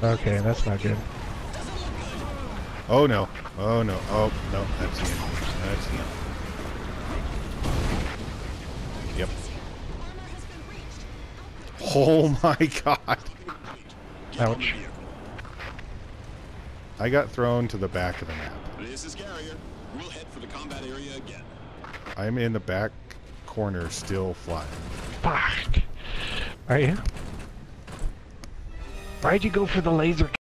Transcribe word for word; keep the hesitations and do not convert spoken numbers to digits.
Okay, that's not good. Oh no. Oh no. Oh no. That's the enemy. That's the enemy. Yep. Oh my god. Ouch. I got thrown to the back of the map. This is Carrier. We'll head for the combat area again. I'm in the back corner still flying. Fuck. Are you? Why'd you go for the laser?